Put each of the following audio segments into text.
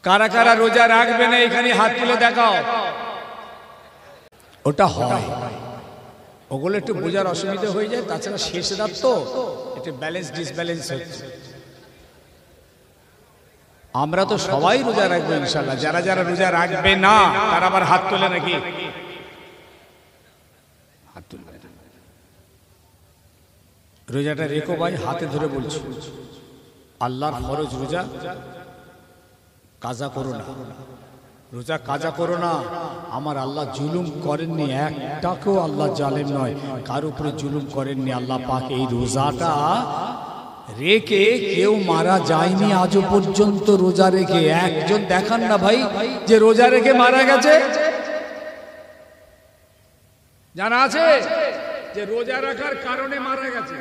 কারা কারা রোজা রাখবে না এখানে হাত তুলে দেখাও। ওটা হয়, ওগুলো একটু বোঝার অসুবিধা হয়ে যায়, তাছাড়া শেষ রাত তো একটু ব্যালেন্স ডিসব্যালেন্স হচ্ছে। আমরা তো সবাই রোজা রাখবো ইনশাল্লাহ। যারা যারা রোজা রাখবে না তারা আবার হাত তোলে নাকি? হাত তুলবে না। রোজাটা রেখো ভাই, হাতে ধরে বলছি, আল্লাহর ফরজ রোজা কাজা করো না, রোজা কাজা করো না। আমার আল্লাহ জুলুম করেননি, একটাকেও আল্লাহ জালেম নয়, কার উপরে জুলুম করেননি। আল্লাহ পাক এই রোজাটা রেখে কেউ মারা যায়নি আজও পর্যন্ত। রোজা রেখে একজন দেখান না ভাই যে রোজা রেখে মারা গেছে। জানা আছে যে রোজা রাখার কারণে মারা গেছে?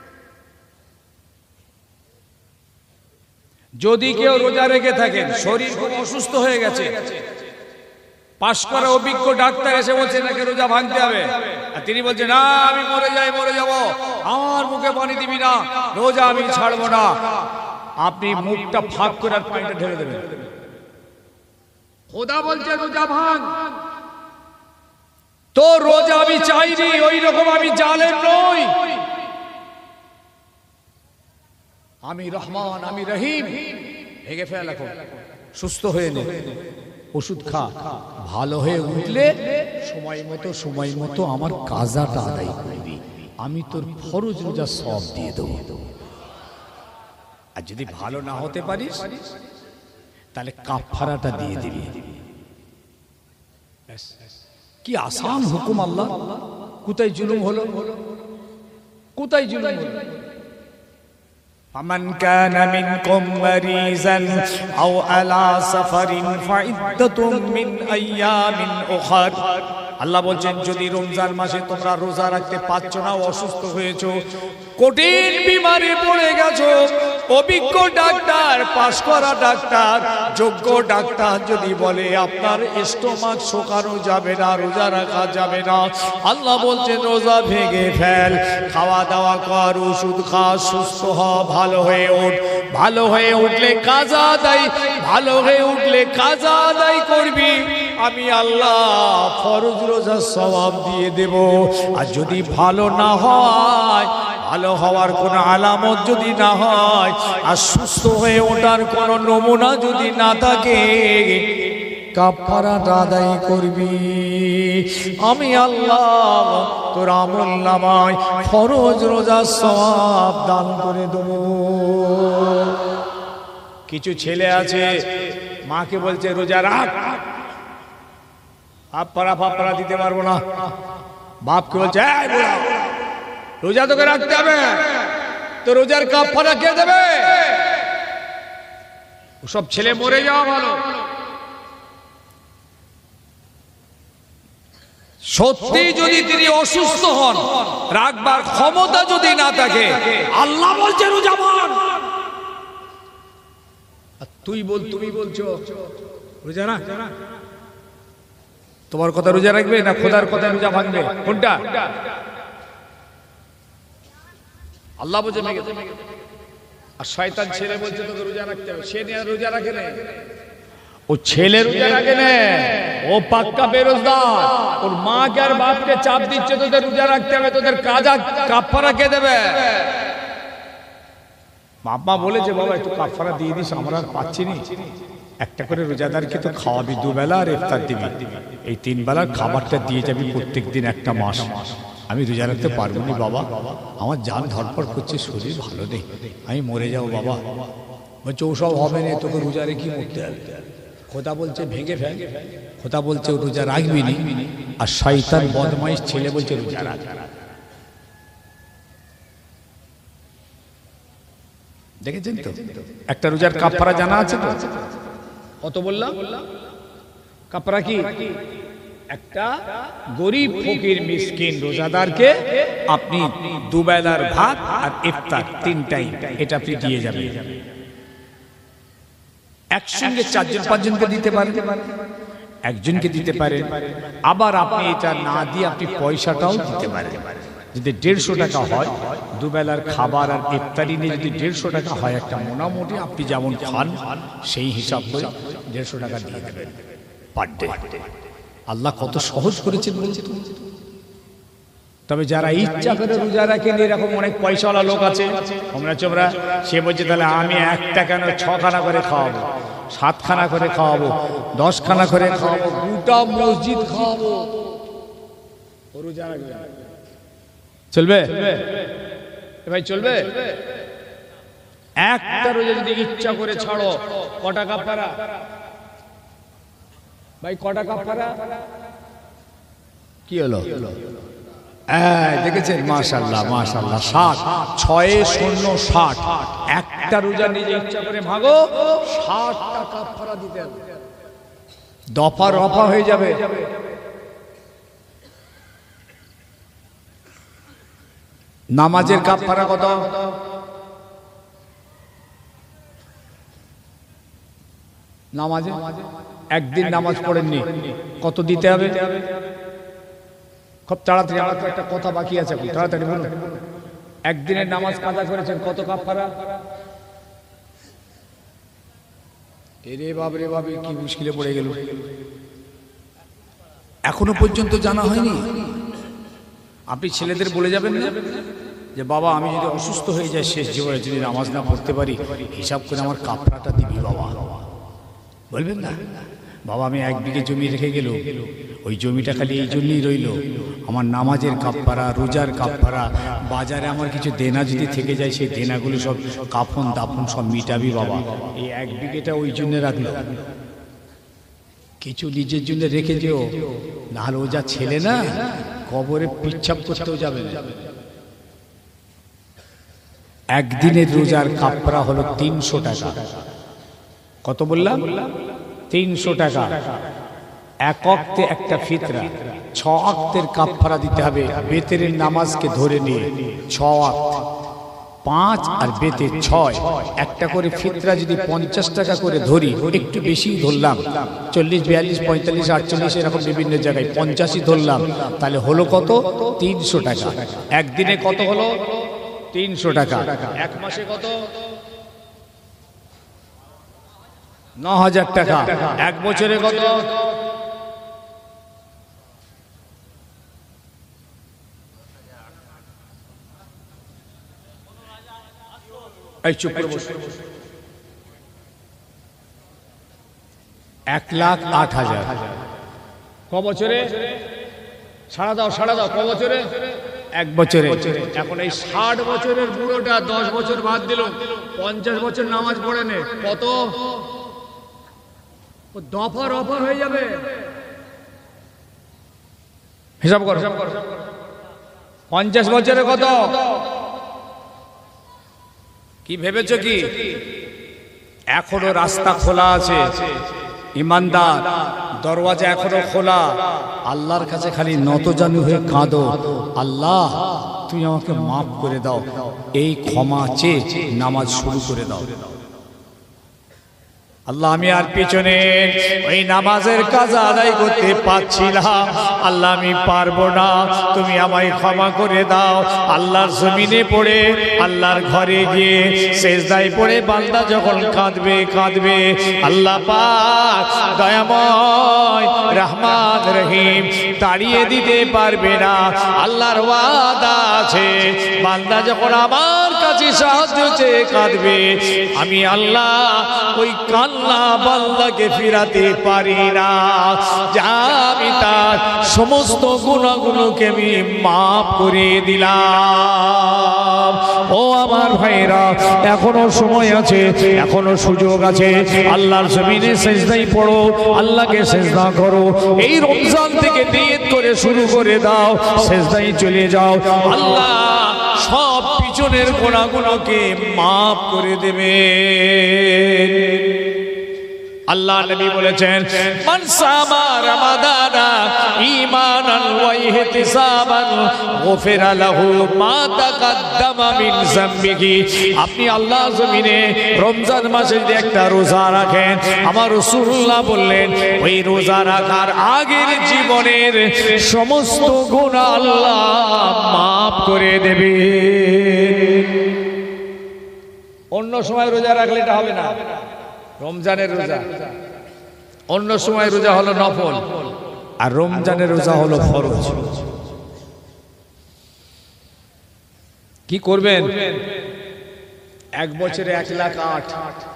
যদি কেউ রোজা রেখে থাকেন, শরীর খুব অসুস্থ হয়ে গেছে, পাশ করা অভিজ্ঞ ডাক্তার এসে বলছে নাকি রোজা ভাঙতে হবে, আর তিনি বলছেন না আমি মরে যাব, আমার মুখে পানি দিবি না, রোজা আমি ছাড়বো না, আপনি মুখটা ফাঁক করে আর পানিটা ঢেলে দেবেন। খোদা বলছে রোজা ভাঙ, তো রোজা আমি চাইনি, ওই রকম আমি জালেম নই, আমি রহমান, আমি রহিম। ভেঙে ফেল, এখন সুস্থ হয়ে নে, ওষুধ খা, ভালো হয়ে উঠলে সময় মতো আমার কাজাটা আদায় করবি, আমি তোর ফরজ রোজা সব দিয়ে দেবো। আর যদি ভালো না হতে পারিস তাহলে কাফারাটা দিয়ে দিবি। কি আসান হুকুম আল্লাহ! কোথায় জুলুম হলো, কোথায় জুলুম হলো? فمن كان منكم مريضا أو على سفر فعدة من أيام أخر। আল্লাহ বলছেন যদি রমজান মাসে তোমরা রোজা রাখতে পারছো না, অসুস্থ হয়েছো, কঠিন বিমারে পড়ে গেছো, অভিজ্ঞ ডাক্তার, পাশ করা ডাক্তার, যোগ্য ডাক্তার যদি বলে আপনার স্টোমাক শোকানো যাবে না, রোজা রাখা যাবে না, আল্লাহ বলছেন রোজা ভেঙে ফেল, খাওয়া দাওয়া কর, ওষুধ খা, সুস্থ হ, ভালো হয়ে ওঠ, ভালো হয়ে উঠলে কাজা আদায়, ভালো হয়ে উঠলে কাজা আদায় করবি, আমি আল্লাহ ফরজ রোজার সওয়াব দিয়ে দেব। আর যদি ভালো না হয়, ভালো হওয়ার কোনো আলামত যদি না হয়, আর সুস্থ হয়ে ওঠার কোনো নমুনা যদি না থাকে, কাফারাটা আদায় করবি, আমি আল্লাহ তোর আমল নামায় ফরজ রোজার সওয়াব দান করে দেব। কিছু ছেলে আছে মাকে বলছে রোজা রাখ, ফাপড়া দিতে পারবো না, বাপকে বলছে রোজা তোকে রাখতে হবে, তো রোজার কাফারা কে দেবে? সব ছেলে মরে যাওয়া ভালো। সত্যি যদি তিনি অসুস্থ হন, রাখবার ক্ষমতা যদি না থাকে, আল্লাহ বলছে রোজা ভাঙ, আর তুমি বলছো রোজা না, তোমার কথা রোজা রাখবে না খোদার কথা রোজা ভাঙবে? কোনটা? আল্লাহ বলছে আর শয়তান ছেলে বলছে তোকে রোজা রাখতে হবে, সে নিয়ে রোজা রাখে না, ও ছেলে রোজা রাখে না, ও পাক্কা বেরোজগার, ওর মাকে আর বাপকে চাপ দিচ্ছে তোদের রোজা রাখতে হবে, তোদের কাজা কাফারা কে দেবে? বাবা বলেছে বাবা একটু কাফারা দিয়ে দিস, আমরা আর পাচ্ছি না, একটা করে রোজাদারকে তো খাওয়াবি দুবেলা আর ইফতার দিবি, এই 3 বেলার খাবারটা দিয়ে যাবি প্রত্যেক দিন 1 মাস। আমি রোজা রাখতে পারবো না বাবা, আমার জান ধরপড় করছে, শরীর ভালো নেই, আমি মরে যাবো বাবা। বলছে ওসব হবে না, তোকে রোজা রেখে মরতে হবে। খোদা বলছে ভেঙে ফেল, খোদা বলছে রোজা রাখবি নি, আর শয়তান বদমাইশ ছেলে বলছে রোজা রাখ। দেখেছেন তো? একটা রোজার কাফারা জানা আছে তো? কত বললাম? কাফারা কি? একটা গরিব ফকির মিসকিন রোজাদারকে আপনি দুবেলার ভাত আর ইফতার 3 টাইম এটা আপনি দিয়ে যাবেন। একসঙ্গে 4জন 5জনকে দিতে পারেন, একজনকে দিতে পারেন, আবার আপনি এটা না দিয়ে আপনি পয়সাটাও দিতে পারেন। যদি 150 টাকা হয় দুবেলার খাবার আর ইফতারি নিয়ে, যদি 150 টাকা হয় একটা মোটামুটি আপনি যেমন খান সেই হিসাব করে 150 টাকা দিয়ে দেবেন পার ডে। আল্লাহ কত সহজ করেছেন বলছে। তবে যারা ইচ্ছা করে রোজা রাখেন, এরকম অনেক পয়সাওয়ালা লোক আছে আমরা চোমরা, সে বলছে তাহলে আমি একটা কেন 6 খানা করে খাওয়াবো, 7 খানা করে খাওয়াবো, 10 খানা করে খাওয়াবো, গোটা মসজিদ খাওয়াবো, রোজা রাখবে চলবে? ভাই চলবে? একটা রোজা যদি ইচ্ছা করে ছাড়ো, কটা কাফারা ভাই? কটা কাফারা? কি হলো? দেখেছেন? মাশাআল্লাহ মাশাআল্লাহ, 60 6 0 60। একটা রোজা নিজে ইচ্ছা করে ভাগো, 60টা কাফারা দিতে হবে, দফা রফা হয়ে যাবে। নামাজের কাফারা কত? নামাজে একদিন নামাজ পড়েননি, কত দিতে হবে? খুব তাড়াতাড়ি, আমার তো একটা কথা বাকি আছে, তাড়াতাড়ি বলুন। একদিনের নামাজ কাজা করেছেন, কত কাফারা? এরে বাবরে বাবরে, কি মুশকিলে পড়ে গেল, এখনো পর্যন্ত জানা হয়নি। আপনি ছেলেদের বলে যাবেন না যে বাবা আমি যদি অসুস্থ হয়ে যাই, শেষ জীবনে যদি নামাজ না পড়তে পারি, হিসাব করে আমার কাফরাটা দিবি বাবা, বলবেন না? বাবা আমি 1 বিঘে জমি রেখে গেল, ওই জমিটা খালি এই জন্যই রইল, আমার নামাজের কাফারা, রোজার কাফারা, বাজারে আমার কিছু দেনা যদি থেকে যায়, সেই দেনাগুলো সব কাফন দাফন সব মিটাবি বাবা, এই 1 বিঘেটা ওই জন্য রাখলো। কিছু নিজের জন্য রেখে যেও, নাহলে ও যা ছেলে না, কবরে পিচ্ছাপ করতেও যাবে না। একদিনের রোজার কাফারা হলো 300 টাকা। কত বললাম? 300 টাকা। 1 ওয়াক্তে একটা ফিতরা, 6 ওয়াক্তের কাফারা দিতে হবে। বেতেরের নামাজকে ধরে নিয়ে 6 ওয়াক্ত, 5 আর বেতে 6, একটা করে ফিতরা যদি 50 টাকা করে ধরি, একটু বেশি ধরলাম, 40 42 45 48 এরকম বিভিন্ন জায়গায় 50ই ধরলাম, তাহলে হলো কত? 300 টাকা। একদিনে কত হলো? 300 টাকা। 1 মাসে কত? 9000 টাকা। 1 বছরে কত? এই চুপ করে বসো। 1,08,000। ক বছরে? সাড়া দাও সাড়া দাও। ক বছরে? 1 বছরে। এখন এই 60 বছরের বুড়োটা 10 বছর বাদ দিল, 50 বছর নামাজ পড়ে নে, কত? দফা রফা হয়ে যাবে। হিসাব করো। 50 বছরে কত? কি ভেবেছ কি? এখনো রাস্তা খোলা আছে, ইমানদার, দরওয়াজা এখনো খোলা। আল্লাহর কাছে খালি নতজানু হয়ে কাঁদো, আল্লাহ তুমি আমাকে মাফ করে দাও, এই ক্ষমা চেয়ে নামাজ শুরু করে দাও। আল্লাহ আমি আর পিছনে ওই নামাজের কাজা আদায় করতে পারছি না, আল্লাহ আমি পারবো না, তুমি আমায় ক্ষমা করে দাও। আল্লাহর জমিনে পড়ে, আল্লাহর ঘরে গিয়ে সেজদায় পড়ে বান্দা যখন কাঁদবে কাঁদবে, আল্লাহ পাক দয়াময় রহমান রহিম তাড়িয়ে দিতে পারবে না। আল্লাহর ওয়াদা আছে, বান্দা যখন আমার কাছে সাহায্য চেয়ে কাঁদবে, আমি আল্লাহ ওই কান্না বান্দাকে ফিরাতে পারি না, যা আমি তার সমস্ত গুনাহগুলোকে আমি মাফ করে দিলাম। ও আমার ভাইরা, এখনো সময় আছে, এখনো সুযোগ আছে। আল্লাহর জমিনে সেজদায় পড়ো, আল্লাহকে সেজদা করো। এই রমজান থেকে নিয়ত করে শুরু করে দাও, সেজদায় চলে যাও, আল্লাহ সব পিছনের গুনাহগুলোকে মাফ করে দেবে। আল্লাহ নবী বলেছেন, মান সামা রমাদানা ঈমানান ওয়া ইহতিসাবান গুফিরা লাহু মা তাকাদ্দামা মিন যামবিহি। আপনি আল্লাহ জমিনে রমজান মাসে যদি একটা রোজা রাখেন, আমার রাসূলুল্লাহ বললেন, ওই রোজা রাখার আগের জীবনের সমস্ত গুনাহ আল্লাহ মাফ করে দেবে। অন্য সময় রোজা রাখলে এটা হবে না, রমজানের রোজা অন্য সময় রোজা হলো নফল, আর রমজানের রোজা হলো ফরজ। কি করবেন? 1 বছরে 1,08,000।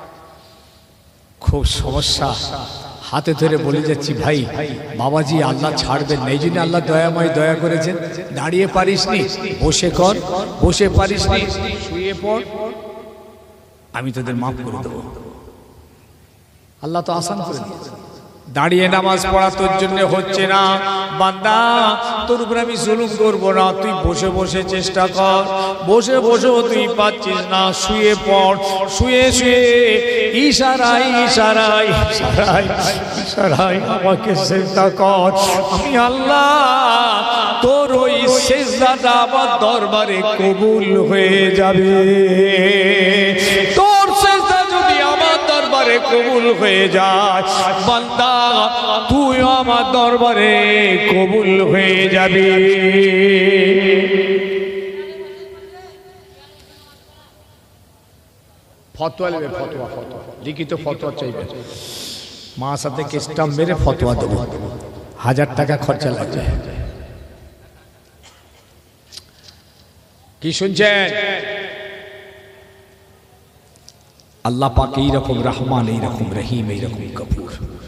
খুব সমস্যা। হাতে ধরে বলে যাচ্ছি, ভাই বাবাজি আল্লাহ ছাড়বেন না, এই জন্য আল্লাহ দয়াময় দয়া করেছেন। দাঁড়িয়ে পারিস নি, বসে কর, বসে পারিস নি, শুয়ে পড়, আমি তোদের মাফ করে দেবো। আল্লাহ তো আসান করে দিয়েছে। দাঁড়িয়ে নামাজ পড়া তোর জন্য হচ্ছে না, বান্দা তোর উপর আমি জুলুম করবো না, তুই বসে বসে চেষ্টা কর। বসে বসে তুই পাচ্ছিস না, শুয়ে পড়, শুয়ে শুয়ে ইশারায় ইশারায় ইশারায় ইশারায় আমাকে সিজদা কর। আমি আল্লাহ তোর ওই সিজদাটা আমার দরবারে কবুল হয়ে যাবে। তোর সিজদা যদি আমার দরবারে কবুল হয়ে যায়, বান্দা তুই আমার দরবারে কবুল হয়ে যাবে। ফতোয়া নেবে, ফতোয়া, ফতোয়া লিখিত ফতোয়া চাইবে। মা সাথে স্টাম্প মেরে ফতোয়া দেবো, 1000 টাকা খরচা লাগবে। কি শুনছেন? আল্লাহ পাক এইরকম রহমান, এইরকম রহিম, এইরকম গফুর।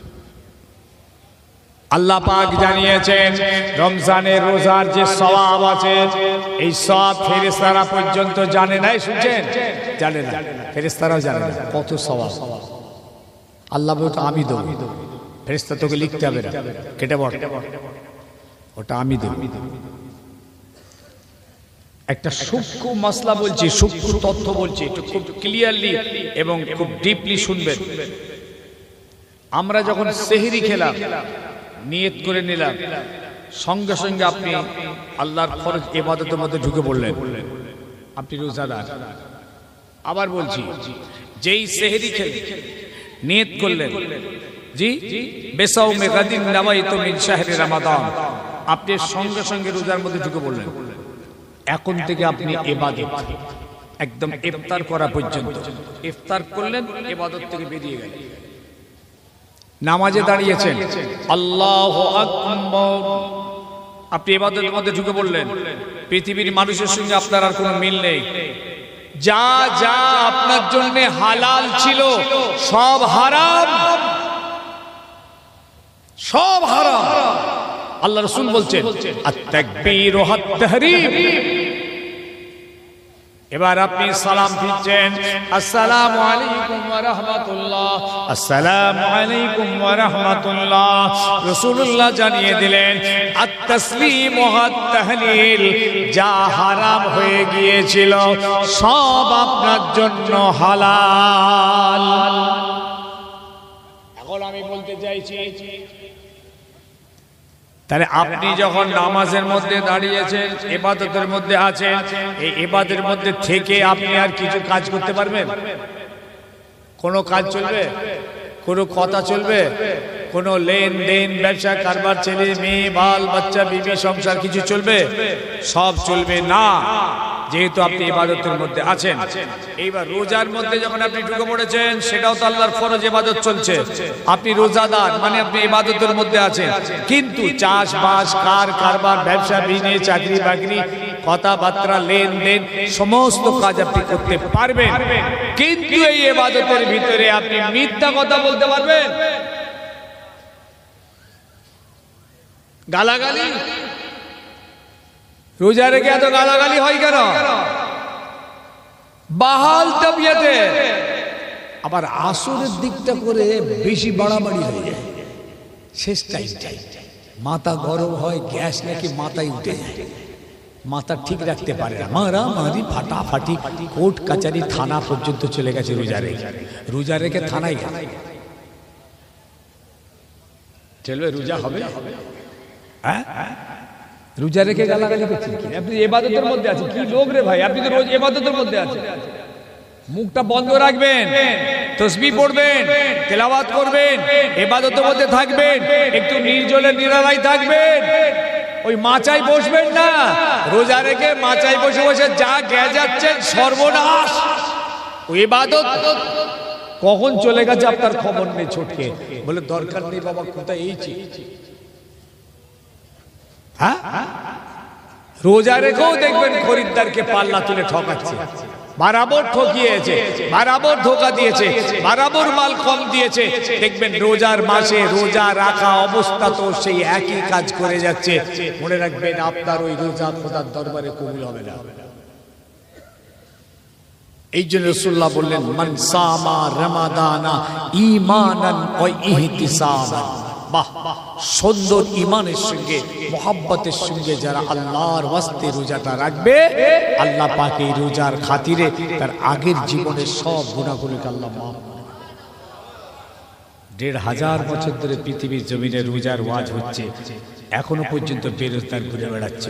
আল্লাহ পাক জানিয়েছেন রমজানের রোজার যে সওয়াব আছে, এই সওয়াব ফেরেশতারা পর্যন্ত জানে না। শুনছেন? জানে না, ফেরেশতারাও জানে না কত সওয়াব। আল্লাহ বলতো আমি দেবো, ফেরেশতা তোকে লিখতে হবে না, কেটে বল, ওটা আমি দেবো। একটা সূক্ষ্ম মাসলা বলছি, সূক্ষ্ম তথ্য বলছি, একটু খুব ক্লিয়ারলি এবং খুব ডিপলি শুনবেন। আমরা যখন সেহরি খেলাম, নিয়ত করে নিলাম, সঙ্গে সঙ্গে আপনি আল্লাহর ফরজ ইবাদতের মধ্যে ঢুকে পড়লেন, আপনি রোজাদার। আবার বলছি, যেই সেহরি খেলে নিয়ত করলেন, জি বেসাউমে গাদিন নাওয়াইতু মিন শাহরি রমাদান, আপনি সঙ্গে সঙ্গে রোজার মধ্যে ঢুকে পড়লেন। এখন থেকে আপনি ইবাদত একদম ইফতার করা পর্যন্ত, ইফতার করলেন, ইবাদত থেকে বেরিয়ে গেলেন। নামাজে দাঁড়িয়েছেন, আল্লাহু আকবার, আপনি ইবাদতের মধ্যে ঢুকে পড়লেন। পৃথিবীর মানুষের সঙ্গে আপনার আর কোনো মিল নেই। যা যা আপনার জন্য হালাল ছিল সব হারাম, সব হারাম। আল্লাহ রাসূল বলছেন আত-তাকবীর ওয়া আত-তাহরীম। এবার আপনি সালাম দিচ্ছেন, আসসালামু আলাইকুম ওয়া রাহমাতুল্লাহ, আসসালামু আলাইকুম ওয়া রাহমাতুল্লাহ। রাসূলুল্লাহ জানিয়ে দিলেন আত-তাসলিম ওয়া আত-তাহলিল, যা হারাম হয়ে গিয়েছিল সব আপনার জন্য হালাল। এখন আমি বলতে চাইছি, তাহলে আপনি যখন নামাজের মধ্যে দাঁড়িয়েছেন, ইবাদতের মধ্যে আছেন, এই ইবাদতের মধ্যে থেকে আপনি আর কিছু কাজ করতে পারবেন? কোনো কাজ চলবে? কোনো কথা চলবে? কোনো লেনদেন, ব্যবসা কারবার, ছেলে মেয়ে, বাল বাচ্চা, বিবি, সংসার কিছু চলবে? সব চলবে না, যেহেতু আপনি ইবাদতের মধ্যে আছেন। এইবার রোজার মধ্যে যখন আপনি ঢুকে পড়েছেন, সেটাও তো আল্লাহর ফরজ ইবাদত চলছে। আপনি রোজাদার মানে আপনি ইবাদতের মধ্যে আছেন, কিন্তু চাষবাস, কারবার, ব্যবসা বিনিয়োগ, চাকরি বাকরি, কথাবার্তা, লেনদেন, সমস্ত কাজ আপনি করতে পারবেন। কিন্তু এই ইবাদতের ভিতরে আপনি মিথ্যা কথা বলতে পারবেন? গালাগালি, রোজা রেখে এত গালাগালি হয় কেন? বাহাল তবিয়তে। আবার আসরের দিকটা করে বেশি বাড়াবাড়ি হয়ে যায়, শেষ টাইমটাই মাথা গরম হয়, গ্যাস নাকি মাথায় উঠে যায়, মাথা ঠিক রাখতে পারে না, মারামারি, ফাটাফাটি, কোর্ট কাচারি, থানা পর্যন্ত চলে গেছে রোজা রেখে থানায় গেছে। চলবে? রোজা হবে? হ্যাঁ, রোজা রেখে গালাগালি করছেন কি? আপনি ইবাদতের মধ্যে আছেন। কি লোক রে ভাই, আপনি তো রোজ ইবাদতের মধ্যে আছেন। মুখটা বন্ধ রাখবেন, তাসবিহ পড়বেন, তেলাওয়াত করবেন, ইবাদতের মধ্যে থাকবেন, একটু নির্জনে নিরালায় থাকবেন। ওই মাচায় বসবেন না, রোজা রেখে মাচায় বসে বসে যা গেজাচ্ছেন সর্বনাশ। ওই ইবাদত কখন চলে গেছে আপনার খবর নেই ছুটকে। বলে দরকার নেই বাবা, কোথায় এইছি। হ্যাঁ, রোজা রেখেও দেখবেন খরিদ্দারকে পাল্লা তুলে ঠকাচ্ছে, বরাবর ঠকিয়েছে, বরাবর ধোকা দিয়েছে, বরাবর মাল কম দিয়েছে। দেখবেন রোজার মাসে রোজা রাখা অবস্থা তো সেই একই কাজ করে যাচ্ছে। মনে রাখবেন আপনার ওই রোজা খোদার দরবারে কবুল হবে না। এই জন্য রাসূলুল্লাহ বললেন, মান সামা রমাদানা ঈমানান ওয়া ইহতিসাবান। বাহ, সুন্দর ঈমানের সঙ্গে মোহাব্বতের সঙ্গে যারা আল্লাহর ওয়াস্তে রোজাটা রাখবে, আল্লাহ পাক এই রোজার খাতিরে তার আগের জীবনের সব গুনাহগুলোকে আল্লাহ মাফ করে। ১৫০০ বছর ধরে পৃথিবীর জমিনে রোজার ওয়াজ হচ্ছে, এখনো পর্যন্ত বেরোজগার ঘুরে বেড়াচ্ছে,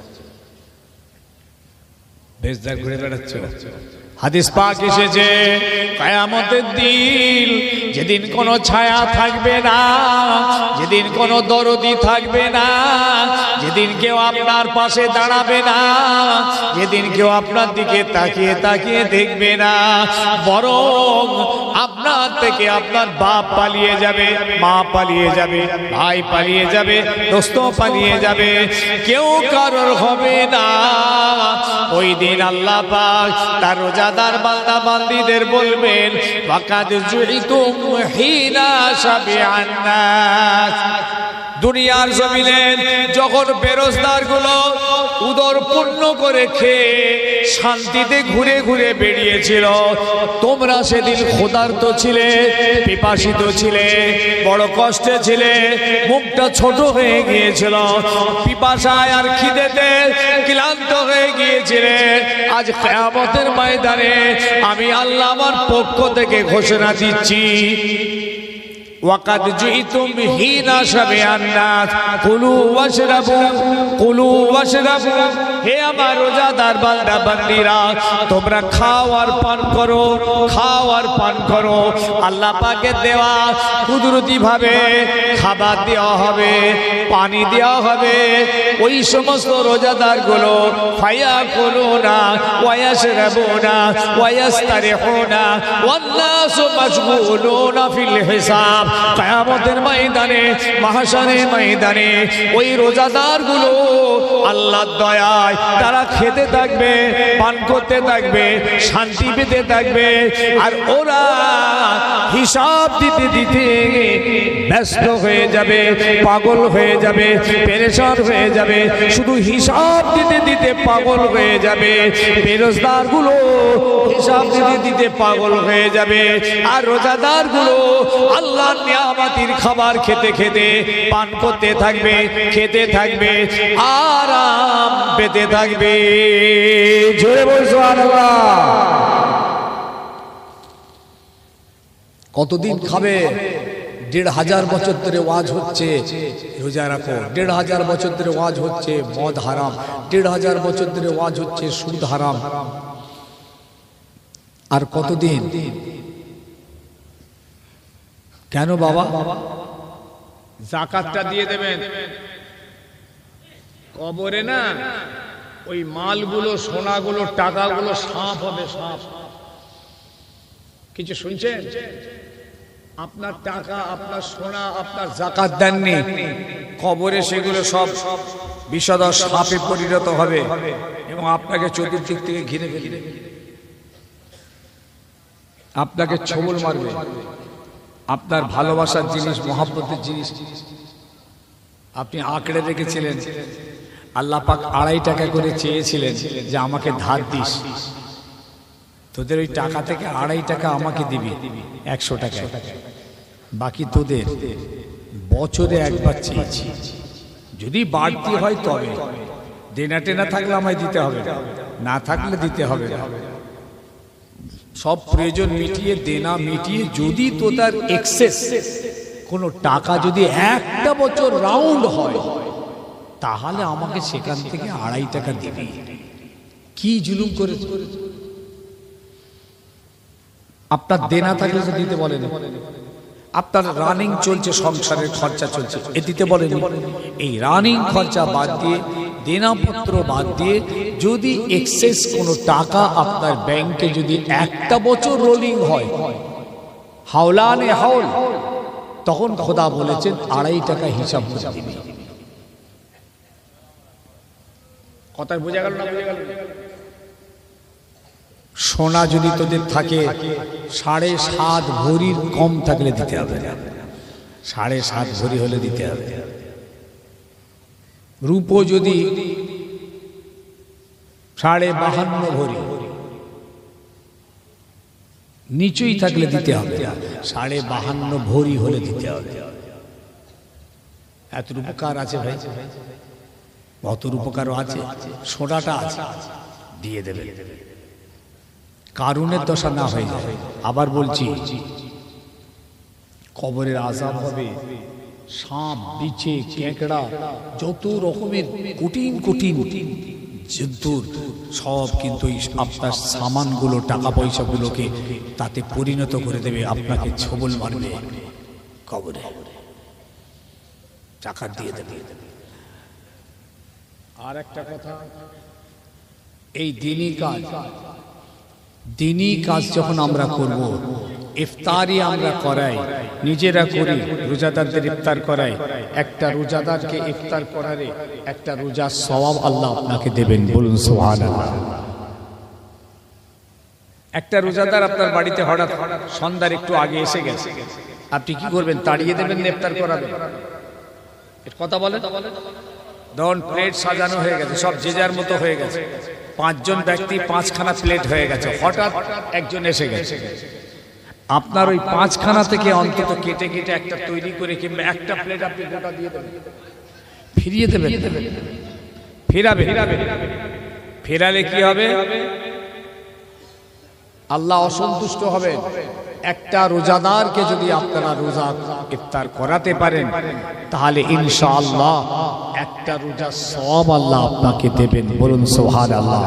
বেরোজগার ঘুরে বেড়াচ্ছে। হাদিস পাক এসেছে, কিয়ামতের দিন যেদিন কোনো ছায়া থাকবে না, যেদিন কোনো দরদি থাকবে না, যেদিন কেউ আপনার পাশে দাঁড়াবে না, যেদিন কেউ আপনার দিকে তাকিয়ে তাকিয়ে দেখবে না, বরং আপনার থেকে আপনার বাপ পালিয়ে যাবে, মা পালিয়ে যাবে, ভাই পালিয়ে যাবে, দোস্ত পালিয়ে যাবে, কেউ কারোর হবে না। ওই দিন আল্লাহ পাক তার রোজাদার বান্দা বান্দীদের বলবেন, ফাকাদ জুইতুম হিনা শাবিআন নাস। দুনিয়ার জমিনে যখন বেরোজগার গুলো উদর পূর্ণ করে খেয়ে শান্তিতে ঘুরে ঘুরে বেরিয়েছিল, তোমরা সেদিন ক্ষুধার্ত ছিলে, পিপাসিত ছিলে, বড় কষ্টে ছিলে, মুখটা ছোট হয়ে গিয়েছিল, পিপাসায় আর খিদেতে ক্লান্ত হয়ে গিয়েছিলে। আজ কিয়ামতের ময়দানে আমি আল্লাহ আমার পক্ষ থেকে ঘোষণা দিচ্ছি, ওয়াকাদ জিতুম হিনা শাবিআন নাস কুলু ওয়াশরাবু, কুলু ওয়াশরাবু। হে আমার রোজাদার বান্দা বান্দীরা, তোমরা খাও আর পান করো, খাও আর পান করো। আল্লাহ পাকের দেওয়া কুদরতি ভাবে খাবার দেওয়া হবে, পানি দেওয়া হবে। ওই সমস্ত রোজাদার গুলো ফায়াকুলুনা ওয়া ইয়াশরাবুনা ওয়া ইয়াস্তারিহুনা ওয়ান নাসু মাশগুলুনা ফিল হিসাব। কিয়ামতের ময়দানে, মাহশারের ময়দানে ওই রোজাদার গুলো আল্লাহর দয়ায় তারা খেতে থাকবে, পান করতে থাকবে, শান্তি পেতে থাকবে। আর ওরা হিসাব দিতে দিতে ব্যস্ত হয়ে যাবে, পাগল হয়ে যাবে, পেরেশান হয়ে যাবে। শুধু হিসাব দিতে দিতে পাগল হয়ে যাবে। বেরোজগার গুলো হিসাব দিতে দিতে পাগল হয়ে যাবে। আর রোজাদার গুলো আল্লাহর নিয়ামতের খাবার খেতে খেতে, পান করতে থাকবে, খেতে থাকবে, আরাম পেতে থাকবে। জোরে বল সুবহানাল্লাহ। কতদিন খাবে? ১৫০০ বছর ধরে ওয়াজ হচ্ছে রোজা রাখো, ১৫০০ বছর ধরে ওয়াজ হচ্ছে মদ হারাম, ১৫০০ বছর ধরে ওয়াজ হচ্ছে সুদ হারাম। আর কতদিন? কেন বাবা? যাকাতটা দিয়ে দেবেন। কবরে না ওই মালগুলো, সোনাগুলো, টাকাগুলো সাপ হবে, সাপ। কিছু শুনছেন? আপনার টাকা, আপনার সোনা, আপনার যাকাত দেননি, কবরে সেগুলো সব বিষধর সাপে পরিণত হবে এবং আপনাকে চতুর্দিক থেকে ঘিরে ফেলবে, আপনাকে ছোবল মারবে। আপনার ভালোবাসার জিনিস, মহব্বতের জিনিস আপনি আঁকড়ে রেখেছিলেন। আল্লাহ পাক ২.৫ টাকা করে চেয়েছিলেন যে আমাকে ধার দিস, তোদের ওই টাকা থেকে ২.৫ টাকা আমাকে দিবি ১০০ টাকা, বাকি তোদের। বছরে একবার চেয়েছি, যদি বাড়তি হয় তবে, দেনা টেনা থাকলে আমায় দিতে হবে, না থাকলে দিতে হবে না। সব প্রয়োজন মিটিয়ে, দেনা মিটিয়ে, যদি তোদের এক্সেস কোনো টাকা যদি একটা বছর রাউন্ড হয়, তাহলে আমাকে সেখান থেকে ২.৫ টাকা দিবি। কি জুলুম করে! আপনার দেনা থাকলে তো দিতে বলেন, আপনার রানিং চলছে, সংসারের খরচা চলছে, এ দিতে বলেন। এই রানিং খরচা বাদ দিয়ে, দেনাপত্র বাদ দিয়ে, যদি এক্সেস কোনো টাকা আপনার ব্যাংকে যদি একটা বছর রোলিং হয়, হাওলানে হাওল, তখন খোদা বলেছেন 2.5 টাকা হিসাব করে দিবি। কথা বোঝা গেল না? বোঝা গেল? সোনা যদি তোদের থাকে 7.5 ভরির কম থাকলে দিতে হবে, 7.5 ভরি হলে দিতে হবে। রূপো যদি 52.5 ভরি নিচুই থাকলে দিতে হবে, 52.5 ভরি হলে দিতে হবে। এত উপকার আছে ভাই, কত উপকারও আছে। সোনাটা আছে, দিয়ে দেবে, কারুনের দশা না হয়ে যায়। আবার বলছি, কবরের আযাব হবে, সাপ, বিছে, কেকড়া, যত রকমের কঠিন কঠিন জন্তুর সব কিন্তু আপনার সামানগুলো, টাকা পয়সাগুলোকে তাতে পরিণত করে দেবে, আপনাকে ছবল মারবে কবরে, টাকা দিয়ে দেবে। আর একটা কথা, এই দিনই কাজ যখন আমরা করব, ইফতারি আমরা করাই, নিজেরা করি, রোজাদারদের ইফতার করাই, একটা রোজাদারকে ইফতার করারে একটা রোজার সওয়াব আল্লাহ আপনাকে দেবেন। বলুন সুবহানাল্লাহ। একটা রোজাদার আপনার বাড়িতে হঠাৎ সন্ধ্যার একটু আগে এসে গেছে, আপনি কি করবেন? তাড়িয়ে দেবেন না ইফতার করাবেন? কথা বলেন। ধরুন প্লেট সাজানো হয়ে গেছে, সব যে যার মতো হয়ে গেছে, 5 জন ব্যক্তি 5খানা প্লেট হয়ে গেছে, হঠাৎ একজন এসে গেছে, আপনার ওই 5খানা থেকে অন্তত কেটে কেটে একটা তৈরি করে, কিংবা একটা প্লেট আপনি গোটা দিয়ে দেবেন, ফিরিয়ে দেবেন, ফেরালে কি হবে? আল্লাহ অসন্তুষ্ট হবেন। একটা রোজাদারকে যদি আপনারা রোজা ইফতার করাতে পারেন, তাহলে ইনশাআল্লাহ একটা রোজার সওয়াব আল্লাহ আপনাকে দেবেন। বলুন সুবহানাল্লাহ।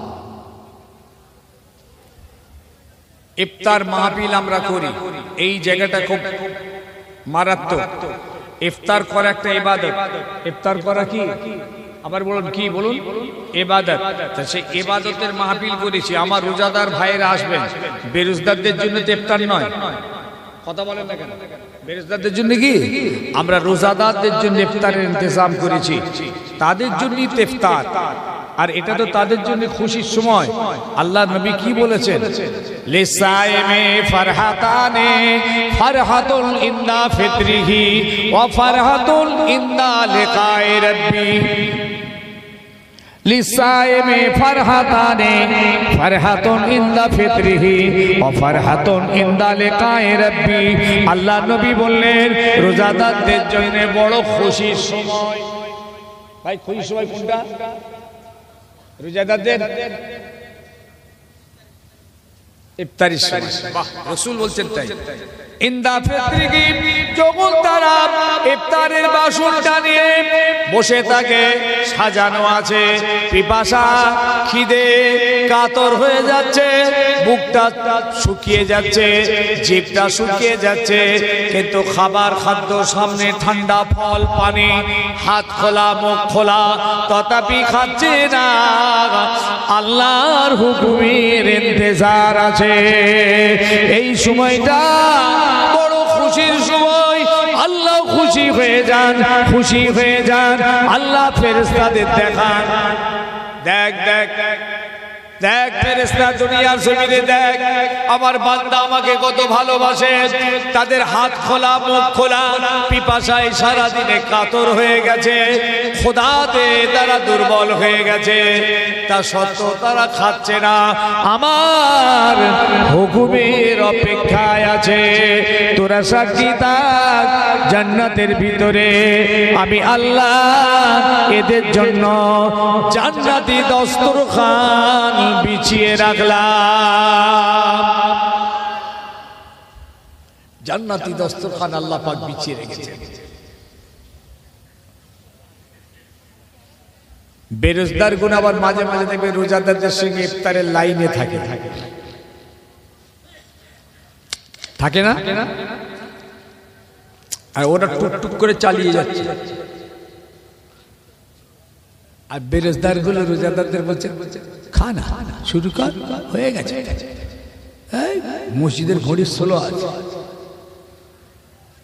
ইফতার মাহফিল আমরা করি, এই জায়গাটা খুব মারাত্মক। ইফতার করা একটা ইবাদত। ইফতার করা কি? আবার বলুন কি? বলুন ইবাদত। তা সেই ইবাদতের মাহফিল করেছি, আমার রোজাদার ভাইয়েরা আসবেন, বেরোজদারদের জন্য তো ইফতার নয়। কথা বলেন না কেন? বেরোজদারদের জন্য কি? আমরা রোজাদারদের জন্য ইফতারের ইন্তজাম করেছি, তাদের জন্যই তো ইফতার। আর এটা তো তাদের জন্য খুশির সময়। আল্লাহ নবী কি বলেছেন? লিসাইমে ফারহাতানে, ফারহাতুল ইন্দা ফিতরিহি ওয়া ফারহাতুল ইন্দা লিকাই রাব্বি। লিসাইমে ফারহাতানে, ফারহাতুন ইন্দা ফিতরিহি ওয়া ফারহাতুন ইন্দা লিকাই রাব্বি। আল্লাহ নবী বললেন, রোজাদারদের জন্য বড় খুশির সময়। ভাই খুশির সময় কোনটা? রোজাদারদের ইফতারির সময়। বাহ, রাসূল বলছেন তাই। ইন্দা ফিতরিহি, যখন তারা ইফতারের বাসনটা নিয়ে বসে থাকে, সাজানো আছে, পিপাসা, খিদে, কাতর হয়ে যাচ্ছে, বুকটা শুকিয়ে যাচ্ছে, জিভটা শুকিয়ে যাচ্ছে, কিন্তু খাবার খাদ্য সামনে, ঠান্ডা ফল পানি, হাত খোলা মুখ খোলা, তথাপি খাচ্ছে না। আল্লাহর হুকুমের ইন্তজার আছে। এই সময়টা বড় খুশির সময়। আল্লাহ খুশি হয়ে যান, খুশি হয়ে যান। আল্লাহ ফেরেশতাদের দেখান, দেখ দেখ দেখ ফেরেশতা, দুনিয়ার জমিনে দেখ আমার বান্দা আমাকে কত ভালোবাসে। তাদের হাত খোলা মুখ খোলা, পিপাসায় সারাদিনে কাতর হয়ে গেছে, খোদাতে তারা দুর্বল হয়ে গেছে, তা সত্ত্বেও তারা খাচ্ছে না, আমার হুকুমের অপেক্ষায় আছে। তোরা সাক্ষী থাক, জান্নাতের ভিতরে আমি আল্লাহ এদের জন্য জান্নাতি দস্তরখান বিছিয়ে রাখলাম। জান্নাতি দস্তরখান আল্লাহ পাক বিছিয়ে রেখেছেন। বেরোজগার গুণ আবার মাঝে মাঝে দেখবে রোজাদারদের সঙ্গে ইফতারের লাইনে থাকে, থাকে না? আর ওরা টুকটুক করে চালিয়ে যাচ্ছে। আর বেরোজগার গুলো রোজাদারদের বলছে, খানা শুরু কর, হয়ে গেছে। মসজিদের ঘড়ির 16 আছে,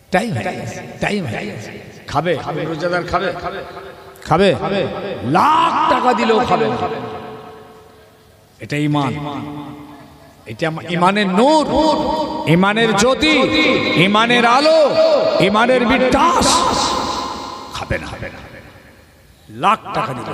টাইম টাইম খাবে রোজাদার খাবে খাবে লাখ টাকা দিলেও খাবে না। এটা ঈমান, এটা ঈমানের নূর, ঈমানের জ্যোতি, ঈমানের আলো, ঈমানের বিকাশ। খাবে না লাখ টাকা দিলে।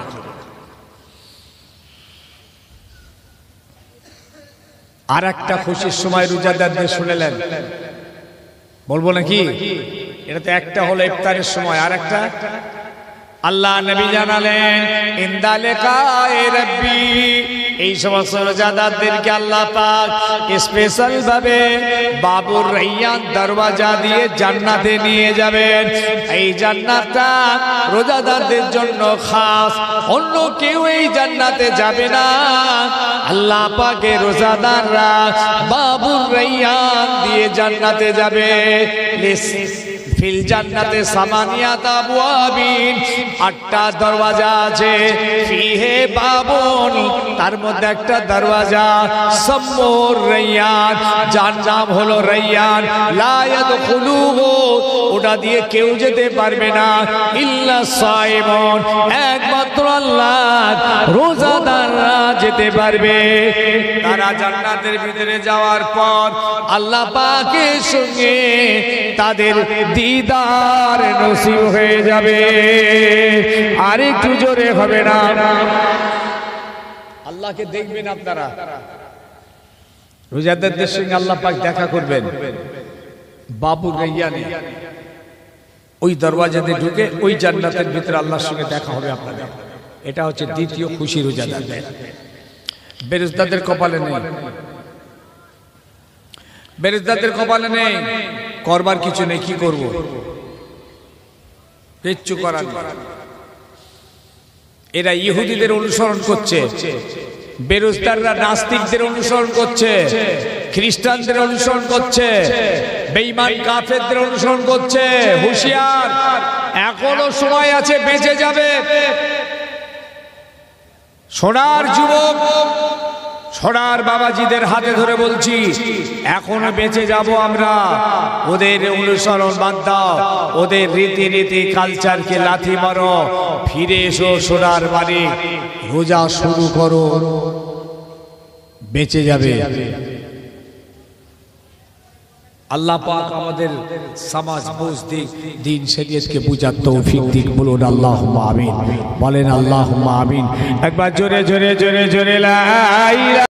আর একটা খুশির সময় রোজাদারদের শুনেলেন, বলবো নাকি? এটা তো একটা হলো ইফতারের সময়, আর একটা আল্লাহ নবী জানালেন ইনদা লিকায়ে রাব্বি, এই সমস্ত রোজাদারদেরকে আল্লাহ পাক স্পেশাল ভাবে বাবুর রাইয়ান দরওয়াজা দিয়ে জান্নাতে নিয়ে যাবেন। এই জান্নাতটা রোজাদারদের জন্য খাস, অন্য কেউ এই জান্নাতে যাবে না। আল্লাহ পাকের রোজাদাররা বাবুর রাইয়ান দিয়ে জান্নাতে যাবে। ফিল জান্নাতে সামানিয়াত আবওয়াবিন, 8টা দরওয়াজা আছে। ফিহে বাবুন, তার মধ্যে একটা দরওয়াজা সাম্মুর রাইয়ান, যার নাম হলো রাইয়ান। লা ইয়াদখুলুহু, ওটা দিয়ে কেউ যেতে পারবে না ইল্লা সাইমুন, একমাত্র আল্লাহর রোজাদাররা যেতে পারবে। তারা জান্নাতের ভিতরে যাওয়ার পর আল্লাহ পাকের সঙ্গে তাদের দিদার নসিব হয়ে যাবে। আর একটু জোরে হবে না? আল্লাহকে দেখবেন আপনারা, রোজাদারদের সঙ্গে আল্লাহ পাক দেখা করবেন বাবুর রাইয়ানে। ওই দরওয়াজাতে ঢুকে ওই জান্নাতের ভিতরে আল্লাহর সঙ্গে দেখা হবে আপনাদের। এটা হচ্ছে দ্বিতীয় খুশি রোজাদারদের। বেরেজদারদের কপালে নেই, বেরেজদারদের কপালে নেই, করবার কিছু নেই। কি করব? কিচ্ছু করার নেই। এরা ইহুদিদের অনুসরণ করছে, বেরোজদাররা নাস্তিকদের অনুসরণ করছে, খ্রিস্টানদের অনুসরণ করছে, বেঈমান কাফেরদের অনুসরণ করছে। হুঁশিয়ার, এখনো সময় আছে, বেঁচে যাবে। সোনার যুবক, সোনার বাবাজিদের হাতে ধরে বলছি, এখনো বেঁচে যাব আমরা। ওদের অনুসরণ বাদ দাও, ওদের রীতিনীতি কালচারকে লাথি মারো, ফিরে এসো সোনার বাড়ি, রোজা শুরু করো, বেঁচে যাবে। আল্লাহ পাক আমাদের সমাজ বুঝদিক, দিন শরীয়তকে বুঝার তৌফিক দিক। বলুন আল্লাহুম্মা আমিন, বলেন আল্লাহুম্মা আমিন। একবার জোরে জোরে জোরে জোরে লা ইলাহা